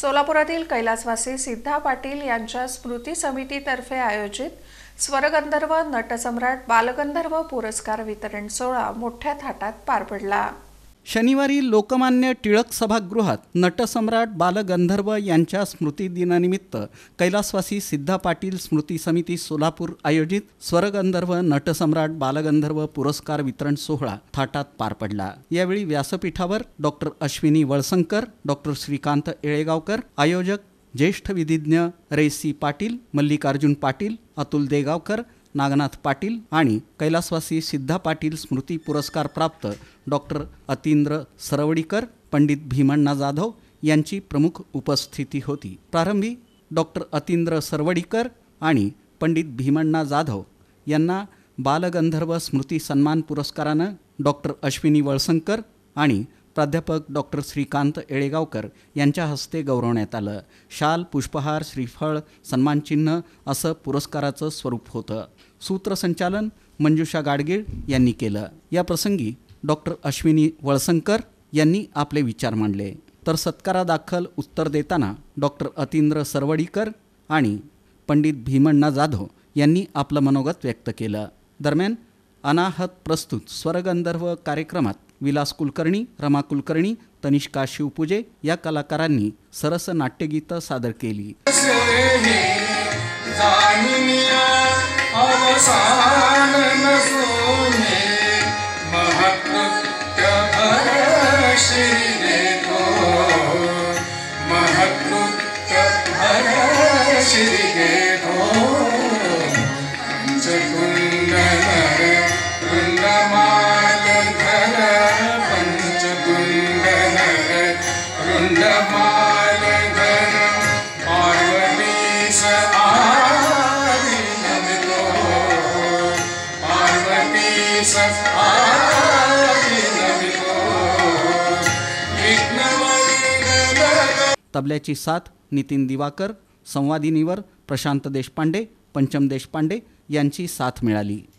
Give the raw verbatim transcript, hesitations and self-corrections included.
सोलापुरातील कैलासवासी सिद्धा पाटील यांच्या स्मृती समितीतर्फे आयोजित स्वरगंधर्व नटसम्राट बालगंधर्व पुरस्कार वितरण सोहळा मोठ्या थाटात पार पडला। शनिवारी लोकमान्य टिळक सभागृहात नटसम्राट बालगंधर्व यांच्या स्मृतिदिनानिमित्त कैलासवासी सिद्धा पाटील स्मृती समिती सोलापूर आयोजित स्वरगंधर्व नटसम्राट बालगंधर्व पुरस्कार वितरण सोहळा थाटात पार पडला। यावेळी व्यासपीठावर डॉक्टर अश्विनी वळसंकर, डॉक्टर श्रीकांत येळेगावकर, आयोजक ज्येष्ठ विधिज्ञ रेसी पाटील, मल्लिकार्जुन पाटील, अतुल देगावकर, नागनाथ पाटील आणि कैलासवासी सिद्धा पाटील स्मृती पुरस्कार प्राप्त डॉक्टर अतींद्र सरवडीकर, पंडित भीमण्णा जाधव यांची प्रमुख उपस्थिती होती। प्रारंभी डॉक्टर अतींद्र सरवडीकर आणि पंडित भीमण्णा जाधव यांना बालगंधर्व स्मृती सन्मान पुरस्कारानं डॉक्टर अश्विनी वळसंकर आणि प्राध्यापक डॉक्टर श्रीकांत येळेगावकर यांच्या हस्ते गौरवण्यात आलं। शाल, पुष्पहार, श्रीफळ, सन्मानचिन्ह असं पुरस्काराचं स्वरूप होतं। सूत्रसंचालन मंजुषा गाडगीळ यांनी केलं। या प्रसंगी डॉक्टर अश्विनी वळसंकर यांनी आपले विचार मांडले, तर सत्कारादाखल उत्तर देताना डॉक्टर अतींद्र सरवडीकर आणि पंडित भीमण्णा जाधव यांनी आपलं मनोगत व्यक्त केलं। दरम्यान अनाहत प्रस्तुत स्वरगंधर्व कार्यक्रमात विलास कुलकर्णी, रमा कुलकर्णी, तनिष्का शिवपूजे या कलाकारांनी सरस नाट्यगीतं सादर केली। तबल्याची साथ नितीन दिवाकर, संवादिनीवर प्रशांत देशपांडे, पंचम देशपांडे यांची साथ मिळाली।